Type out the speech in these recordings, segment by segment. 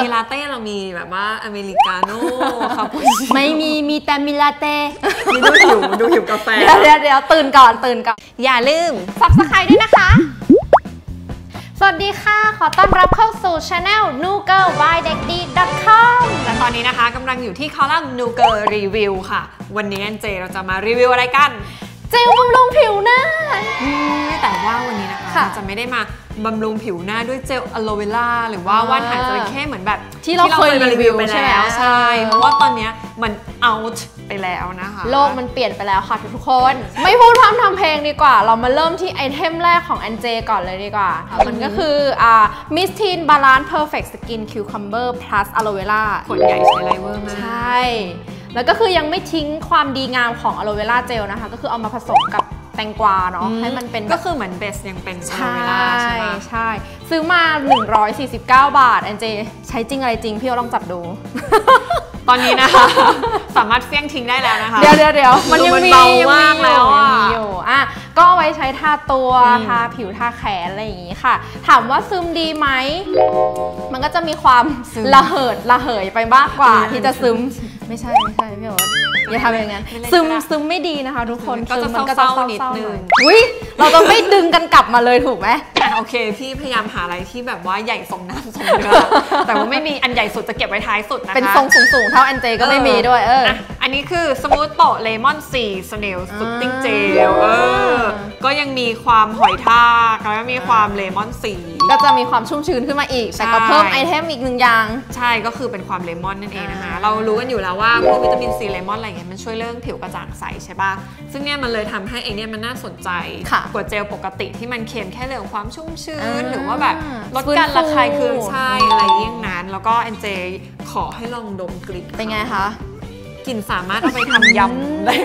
มีลาเต้เรามีแบบว่าอเมริกาโน่คาปูชิโน่ไม่มีแต่มีลาเต้มีดูหิวกาแฟเดี๋ยวตื่นก่อนอย่าลืม Subscribe ด้วยนะคะสวัสดีค่ะขอต้อนรับเข้าสู่ Channel nugirl.com และตอนนี้นะคะกำลังอยู่ที่คอลัมน์ New Girl Review ค่ะวันนี้เจเราจะมารีวิวอะไรกันเจลบำรุงผิวหน้าแต่ว่าวันนี้นะคะจะไม่ได้มาบำรุงผิวหน้าด้วยเจลอะโลเวล่าหรือว่าว่านหางจระเข้เหมือนแบบที่เราเคยรีวิวไปแล้วใช่เพราะว่าตอนนี้มัน out ไปแล้วนะคะโลกมันเปลี่ยนไปแล้วค่ะทุกคนไม่พูดพร่ำทำเพลงดีกว่าเรามาเริ่มที่ไอเทมแรกของแอนเจก่อนเลยดีกว่ามันก็คือMiss Teen Balance Perfect Skin Cucumber Plus Aloe Vera ขวดใหญ่ใช้ไลเวอร์มากใช่แล้วก็คือยังไม่ทิ้งความดีงามของอะโลเวราเจลนะคะก็คือเอามาผสมกับแตงกวาเนาะให้มันเป็นก็คือเหมือนเบสยังเป็นอะโลเวราใช่ใช่ซื้อมา149 บาทแอนเจใช้จริงอะไรจริงพี่ลองจับดูตอนนี้นะคะสามารถเฟี้ยงทิ้งได้แล้วนะคะเดี๋ยวมันยังมีเบามากแล้วอยู่ก็เอาไว้ใช้ทาตัวทาผิวทาแขนอะไรอย่างนี้ค่ะถามว่าซึมดีไหมมันก็จะมีความระเหยไปมากกว่าที่จะซึมไม่ใช่พี่โอ๊ตอย่าทำอย่างนั้นซึมไม่ดีนะคะทุกคนก็จะเศร้านิดนึงเราจะไม่ดึงกันกลับมาเลยถูกไหมโอเคพี่พยายามหาอะไรที่แบบว่าใหญ่สมน้ำสมเนื้อแต่ว่าไม่มีอันใหญ่สุดจะเก็บไว้ท้ายสุดนะคะเป็นทรงสูงเท่าแอนเจก็ไม่มีด้วยอันนี้คือสมูทโตเลมอนซีสเนลซุปติ้งเจลก็ยังมีความหอยทากแล้วก็มีความเลมอนซีก็จะมีความชุ่มชื้นขึ้นมาอีกแต่ก็เพิ่มไอเทมอีกหนึ่งอย่างใช่ก็คือเป็นความเลมอนนั่นเองนะคะเรารู้กันอยู่แล้วว่าพวกวิตามินซีเลมอนอะไรเงี้ยมันช่วยเรื่องผิวกระจ่างใสใช่ป่ะซึ่งเนี่ยมันเลยทำให้ไอเนี่ยมันน่าสนใจกว่าเจลปกติที่มันเค็มแค่เรื่องความชุ่มชื้นหรือว่าแบบลดการระคายเคืองใช่อะไรเยี่ยงนั้นแล้วก็แอนเจขอให้ลองดมกลิ่นเป็นไงคะกลิ่นสามารถเอาไปทำยำได้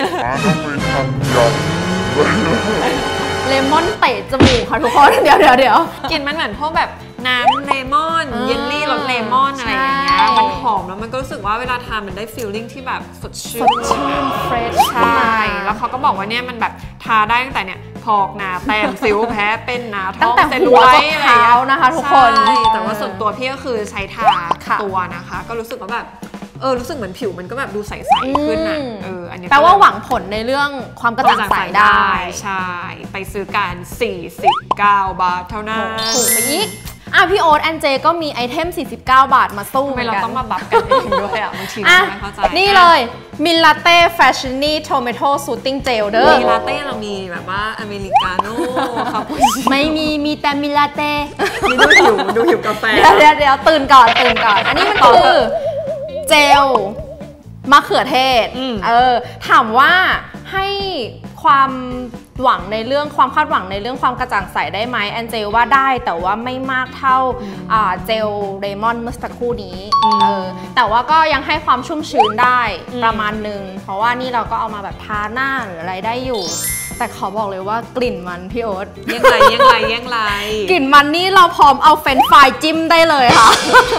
เลมอนเตะจมูกค่ะทุกคนเดี๋ยวกลิ่นมันเหมือนพวกแบบน้ำเลมอนเยลลี่รสเลมอนอะไรอย่างเงี้ยมันหอมแล้วมันก็รู้สึกว่าเวลาทานมันได้ฟีลลิ่งที่แบบสดชื่นเฟรชใช่แล้วเขาก็บอกว่าเนี่ยมันแบบทาได้ตั้งแต่เนี่ยพอกหนาแต้มสิวแพ้เป็นหนาท้องเซลลูไลท์อะไรอย่างเงี้ยนะคะทุกคนแต่ว่าส่วนตัวพี่ก็คือใช้ทาตัวนะคะก็รู้สึกว่าแบบรู้สึกเหมือนผิวมันก็แบบดูใสๆขึ้นอ่ะอันนี้แปลว่าหวังผลในเรื่องความกระจ่างใสได้ใช่ไปซื้อกัน49 บาทเท่านั้นถูกไปอีกพี่โอ๊ตแอนเจก็มีไอเทม49 บาทมาสู้เหมือนกันเราต้องมาบัฟกันเองด้วยบางทีไม่เข้าใจนี่เลยมิลลาเต้แฟชั่นนี่โทเมโต้ซูตติ้งเจลเด้อมิลลาเต้เรามีแบบว่าอเมริกาโน่คาปูชิโน่ไม่มีแต่มิลลาเต้ดูหิวกาแฟเดี๋ยวตื่นก่อนอันนี้มันคือเจลมะเขือเทศถามว่าให้ความหวังในเรื่องความคาดหวังในเรื่องความกระจ่างใสได้ไหมแอนเจลว่าได้แต่ว่าไม่มากเท่าเจลเลมอนเมื่อสักครู่นี้แต่ว่าก็ยังให้ความชุ่มชื้นได้ประมาณนึงเพราะว่านี่เราก็เอามาแบบทาหน้าหรืออะไรได้อยู่แต่ขอบอกเลยว่ากลิ่นมันพี่โอ๊ตยังไงกลิ่นมันนี่เราพร้อมเอาเฟรนช์ฟรายจิ้มได้เลยค่ะ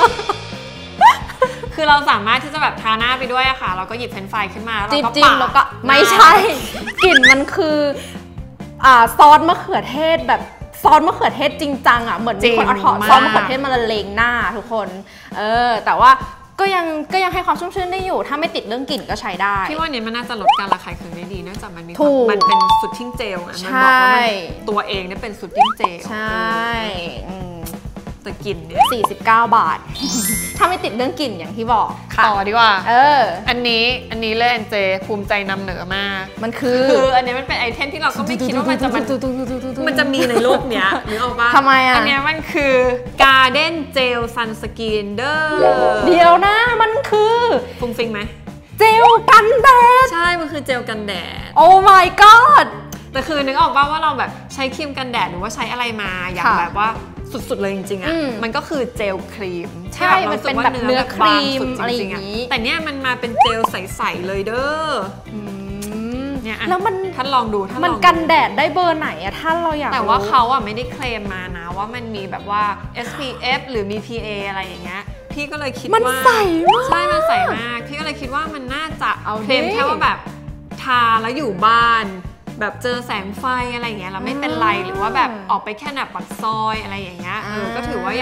คือเราสามารถที่จะแบบทาหน้าไปด้วยอะค่ะเราก็หยิบเฟรนช์ฟรายขึ้นมาจิ้มแล้วก็ไม่ใช่กลิ่นมันคือซอสมะเขือเทศแบบซอสมะเขือเทศจริงจังอะเหมือนมีคนเอาซอสมะเขือเทศมาละเลงหน้าทุกคนแต่ว่าก็ยังให้ความชุ่มชื้นได้อยู่ถ้าไม่ติดเรื่องกลิ่นก็ใช้ได้พี่ว่าเนี่ยมันน่าจะลดการระคายเคืองได้ดีเนื่องจากมันเป็นซูตติ้งเจลมันบอกว่าตัวเองเนี่ยเป็นซูตติ้งเจลใช่แต่กลิ่นเนี่ย 49 บาทถ้าไม่ติดเรื่องกลิ่นอย่างที่บอกต่อดีกว่าอันนี้เลยแอนเจภูมิใจนำเหนือมากมันคืออันนี้มันเป็นไอเทมที่เราก็ไม่คิดว่ามันจะมีในโลกเนี้ยนึกออกปะทำไมอันนี้มันคือ Garden Gel Sunscreen เด้อเดี๋ยวนะมันคือฟุ้งฟิ้งไหมเจลกันแดดใช่มันคือเจลกันแดดโอ้ my god แต่คือนึกออกป่ะว่าเราแบบใช้ครีมกันแดดหรือว่าใช้อะไรมาอย่างแบบว่าสุดๆเลยจริงๆอ่ะมันก็คือเจลครีมใช่มันเป็นแบบเนื้อครีมอะไรอย่างนี้แต่เนี้ยมันมาเป็นเจลใสๆเลยเด้อเนี่ยแล้วมันท่านลองดูมันกันแดดได้เบอร์ไหนอะท่านเราอยากแต่ว่าเขาอะไม่ได้เคลมมานะว่ามันมีแบบว่า SPF หรือมี PA อะไรอย่างเงี้ยพี่ก็เลยคิดว่ามันใสมากใช่มันใสมากพี่ก็เลยคิดว่ามันน่าจะเคลมแค่ว่าแบบทาแล้วอยู่บ้านแบบเจอแสงไฟอะไรอย่างเงี้ยแล้วไม่เป็นไรหรือว่าแบบออกไปแค่หนับปากซอยอะไรอย่างเงี้ยก็ถือว่า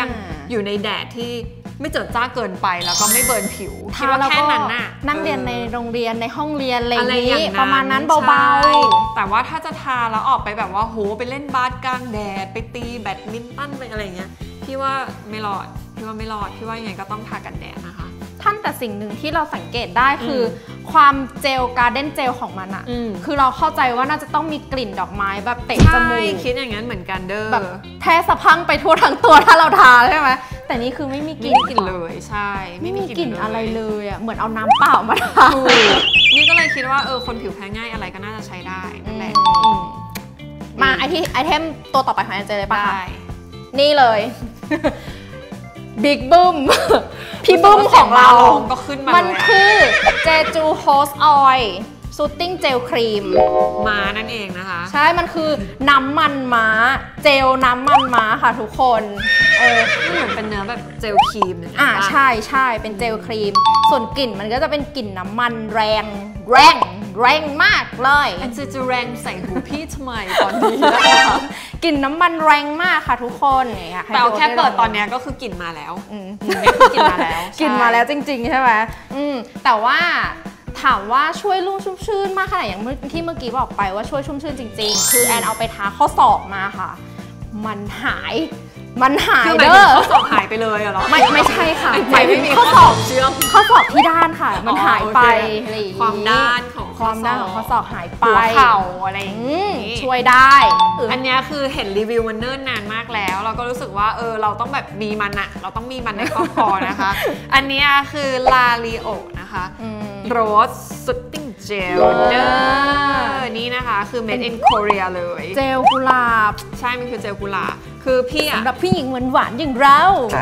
อยู่ในแดดที่ไม่เจิดจ้าเกินไปแล้วก็ไม่เบิร์นผิวคิดว่าแค่นั้นน่ะนั่งเรียนในโรงเรียนในห้องเรียนอะไรอย่างนี้ประมาณนั้นเบาๆแต่ว่าถ้าจะทาแล้วออกไปแบบว่าโหไปเล่นบาสกลางแดดไปตีแบดมินตันไปอะไรเงี้ยพี่ว่าไม่รอดพี่ว่ายังไงก็ต้องทากันแดดนะคะท่านแต่สิ่งหนึ่งที่เราสังเกตได้คือความเจลการ์เด้นเจลของมันอะคือเราเข้าใจว่าน่าจะต้องมีกลิ่นดอกไม้แบบเตะจมูกคิดอย่างนั้นเหมือนกันเด้อแบบแท้สะพังไปทั่วทั้งตัวถ้าเราทาใช่ไหมแต่นี่คือไม่มีกลิ่นเลยใช่ไม่มีกลิ่นอะไรเลยอะเหมือนเอาน้ำเปล่ามาทานี่ก็เลยคิดว่าคนผิวแพ้ง่ายอะไรก็น่าจะใช้ได้นั่นแหละมาไอเทมตัวต่อไปของแอนเจเลยป่ะคะนี่เลยบิ๊กบึ้มพี่บึ้มของเราก็ขึ้นมามันคือเจจูโฮสออยล์ซูตติ้งเจลครีมม้านั่นเองนะคะใช่มันคือน้ำมันม้าเจลน้ำมันม้าค่ะทุกคนเหมือนเป็นเนื้อแบบเจลครีมใช่เป็นเจลครีมส่วนกลิ่นมันก็จะเป็นกลิ่นน้ำมันแรงมากเลยอันจะแรงใส่หูพี่ทำไมตอนนี้นะคะกลิ่นน้ำมันแรงมากค่ะทุกคนแต่เอาแค่เปิดตอนนี้ก็คือกลิ่นมาแล้วนี่คือกลิ่นมาแล้วกลิ่นมาแล้วจริงๆใช่ไหมแต่ว่าถามว่าช่วยรุ่มชุ่มชื่นมากขนาดอย่างที่เมื่อกี้บอกไปว่าช่วยชุ่มชื่นจริงๆคือแอนเอาไปทาข้อศอกมาค่ะมันหายเด้อข้อศอกหายไปเลยเหรอไม่ใช่ค่ะไม่มีข้อศอกเชื่อมข้อศอกที่ด้านค่ะมันหายไปความด้านของข้อศอกหายไปหัวเข่าอะไรอย่างนี้ช่วยได้อันนี้คือเห็นรีวิวมันเนิ่นนานมากแล้วเราก็รู้สึกว่าเราต้องแบบมีมันอะเราต้องมีมันในครอบครัวนะคะอันนี้คือลาลีโอนะคะโรสซูตติ้งเจลนี่นะคะคือ made in Korea เลยเจลกุหลาบใช่มันคือเจลกุหลาบคือพี่อะสำหรับผู้หญิงหวานอย่างเรา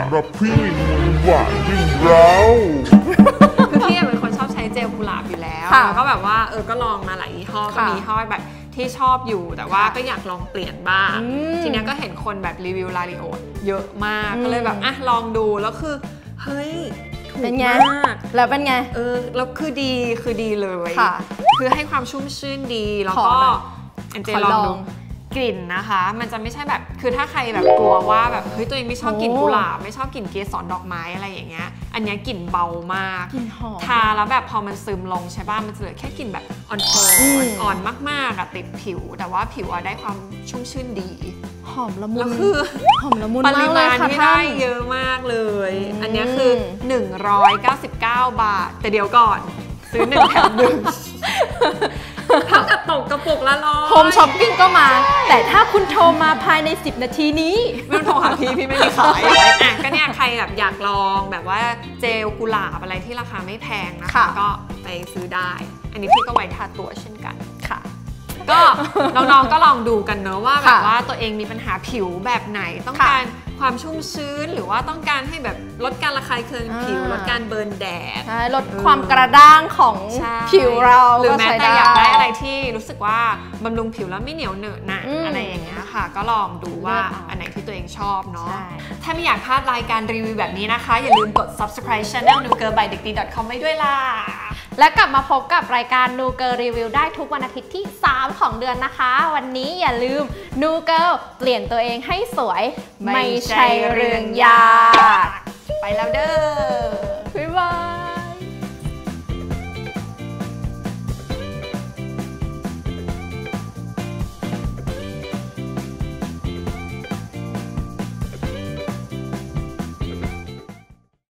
คือพี่เป็นคนชอบใช้เจลกุหลาบอยู่แล้วแล้วก็แบบว่าก็ลองมาหลายยี่ห้อก็มียี่ห้อแบบที่ชอบอยู่แต่ว่าก็อยากลองเปลี่ยนบ้างทีนี้ก็เห็นคนแบบรีวิวลาลิโอเยอะมากก็เลยแบบลองดูแล้วคือเฮ้ยเป็นไงแล้วเป็นไงแล้วคือดีเลยคือให้ความชุ่มชื่นดีแล้วก็อันเจลองดูกลิ่นนะคะมันจะไม่ใช่แบบคือถ้าใครแบบกลัวว่าแบบเฮ้ยตัวเองไม่ชอบกลิ่นกุหลาบไม่ชอบกลิ่นเกสรดอกไม้อะไรอย่างเงี้ยอันนี้กลิ่นเบามากทาแล้วแบบพอมันซึมลงใช่ป่ะมันจะเหลือแค่กลิ่นแบบอ่อนมากๆอะติดผิวแต่ว่าผิวได้ความชุ่มชื่นดีหอมละมุนแล้วคือหอมละมุนปริมาณที่ได้เยอะมากเลยอันนี้คือ199 บาทแต่เดี๋ยวก่อนซื้อ1แถม1เท่ากับตกกระปุกละ100 โฮมช้อปปิ้งก็มาแต่ถ้าคุณโทรมาภายใน10นาทีนี้ไม่ต้องโทรหาพี่ไม่มีขายก็เนี่ยใครแบบอยากลองแบบว่าเจลกุหลาบอะไรที่ราคาไม่แพงนะคะก็ไปซื้อได้อันนี้พี่ก็ไว้ทาตัวเช่นกันค่ะก็น้องๆก็ลองดูกันเนอะว่าแบบว่าตัวเองมีปัญหาผิวแบบไหนต้องการความชุ่มชื้นหรือว่าต้องการให้แบบลดการระคายเคืองผิวลดการเบิร์นแดดลดความกระด้างของผิวเราหรือแม้แต่อยากได้อะไรที่รู้สึกว่าบำรุงผิวแล้วไม่เหนียวเหนอะหนะอะไรอย่างเงี้ยค่ะก็ลองดูว่าอันไหนที่ตัวเองชอบเนาะถ้าไม่อยากพลาดรายการรีวิวแบบนี้นะคะอย่าลืมกด subscribe channel nuger-by-dekdi.com ไว้ด้วยล่ะและกลับมาพบกับรายการ Nuger Review ได้ทุกวันอาทิตย์ที่3ของเดือนนะคะวันนี้อย่าลืม Nuger เปลี่ยนตัวเองให้สวยไม่ใช่เรื่องยากไปแล้วเด้อ